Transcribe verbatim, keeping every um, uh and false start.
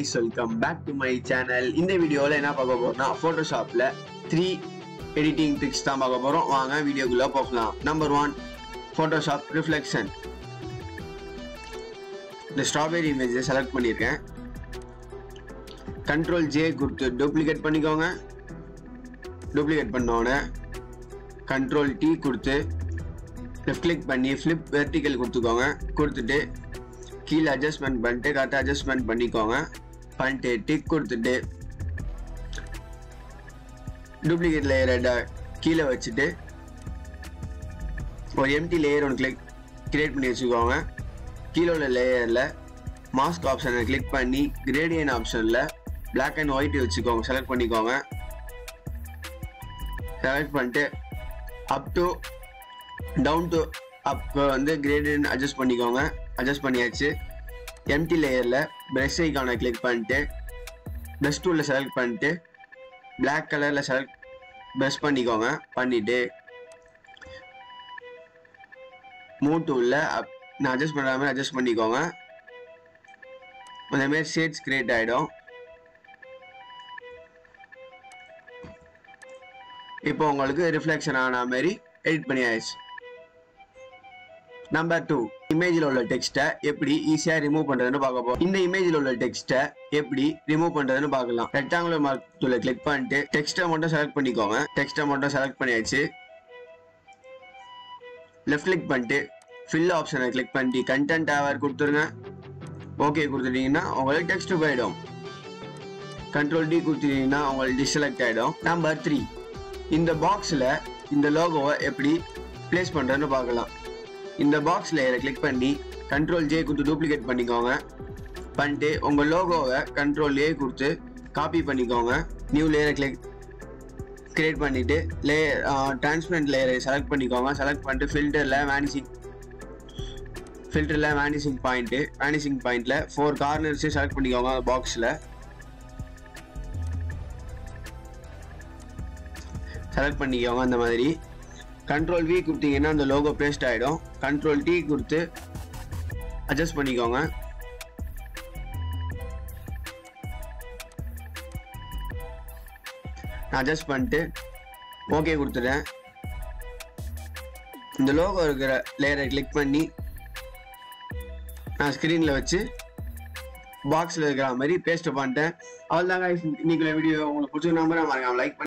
guys, welcome back to my channel. In this video la enna paaka porona Photoshop la three editing tricks da paaka porom. Vaanga video kulla pokalam. Number one, Photoshop reflection. The strawberry image select பண்ணிருக்கேன். Control J கொடுத்து duplicate பண்ணிக்கோங்க. Duplicate பண்ணோனே Control T கொடுத்து left click பண்ணி flip vertical கொடுத்துக்கோங்க. கொடுத்துட்டு கீழ adjustment பண்ணிட்டு கரெக்ட்டா adjustment பண்ணிக்கோங்க. பண்ணிட்டு tick கொடுத்துட்டு duplicate layer கீழ வச்சிட்டு ஒரு empty layer ஒன்னு click create பண்ணி வச்சுக்கோங்க. கீழ உள்ள லேயர்ல mask option click பண்ணி gradient optionல black and white வச்சுக்கோங்க. select பண்ணிக்கோங்க. select பண்ணிட்டு up to down to up வந்து gradient adjust பண்ணிக்கோங்க. adjust பண்ணியாச்சு. empty layerல brush icon click பண்ணிட்டு brush tool select பண்ணிட்டு black colorல select brush பண்ணிக்கோங்க. பண்ணிட்டு move toolல நான் adjust பண்ணாம adjust பண்ணிக்கோங்க. அந்த மாதிரி shades create ஆயிடும். இப்போ உங்களுக்கு ரிஃப்ளெக்ஷன் ஆன மாதிரி எடிட் பண்ணியாச்சு. நம்பர் two, இமேஜ்ல உள்ள டெக்ஸ்ட்டை எப்படி ஈஸியா ரிமூவ் பண்றதுன்னு பார்க்க போறோம். இந்த இமேஜ்ல உள்ள டெக்ஸ்ட்டை எப்படி ரிமூவ் பண்றதுன்னு பார்க்கலாம். ரெக்டாங்குலர் மார்க் டூலை கிளிக் பண்ணிட்டு டெக்ஸ்ட்டை மட்டும் செலக்ட் பண்ணிக்கோங்க. டெக்ஸ்ட்டை மட்டும் செலக்ட் பண்ணியாச்சு. லெஃப்ட் கிளிக் பண்ணிட்டு ஃபில் ஆப்ஷனை கிளிக் பண்ணிட்டு கண்டென்ட் ஆவர் கொடுத்துருங்க. ஓகே கொடுத்துட்டீங்கன்னா உங்களுக்கு டெக்ஸ்ட் போயிடும். கண்ட்ரோல் டி கொடுத்துட்டீங்கன்னா உங்களுக்கு டிசெலக்ட் ஆயிடும். நம்பர் த்ரீ, இந்த பாக்ஸ்ல இந்த லோகோவை எப்படி பிளேஸ் பண்றதுன்னு பார்க்கலாம். இந்த பாக்ஸ் லேயரை கிளிக் பண்ணி கண்ட்ரோல் ஜே கொடுத்து டூப்ளிகேட் பண்ணிக்கோங்க. பண்ணிட்டு உங்க லோகோவை கண்ட்ரோல் ஏ கொடுத்து காப்பி பண்ணிக்கோங்க. நியூ லேயரை கிளிக் கிரியேட் பண்ணிட்டு லேயர் டிரான்ஸ்பரண்ட் லேயரை செலக்ட் பண்ணிக்கோங்க. செலக்ட் பண்ணிட்டு ஃபில்டர்ல வேனிசிங் ஃபில்டர்ல வேனிசிங் பாயிண்ட் வேனிசிங் பாயிண்ட்ல ஃபோர் கார்னர்ஸே செலக்ட் பண்ணிக்கோங்க. பாக்ஸ்ல செலக்ட் பண்ணிக்கோங்க. அந்த மாதிரி கண்ட்ரோல் வி கொடுத்தீங்கன்னா அந்த லோகோ பேஸ்ட் ஆகிடும். கண்ட்ரோல் டி கொடுத்து அட்ஜஸ்ட் பண்ணிக்கோங்க. நான் அட்ஜஸ்ட் பண்ணிட்டு ஓகே கொடுத்துட்டேன். இந்த லோகோ இருக்கிற லேயரை கிளிக் பண்ணி நான் ஸ்க்ரீனில் வச்சு பாக்ஸில் இருக்கிற மாதிரி பேஸ்ட் பண்ணிட்டேன். அவ்வளோதாங்க. இன்னைக்குள்ள வீடியோ உங்களுக்கு பிடிச்ச நம்பரை மறக்காம லைக் பண்ணி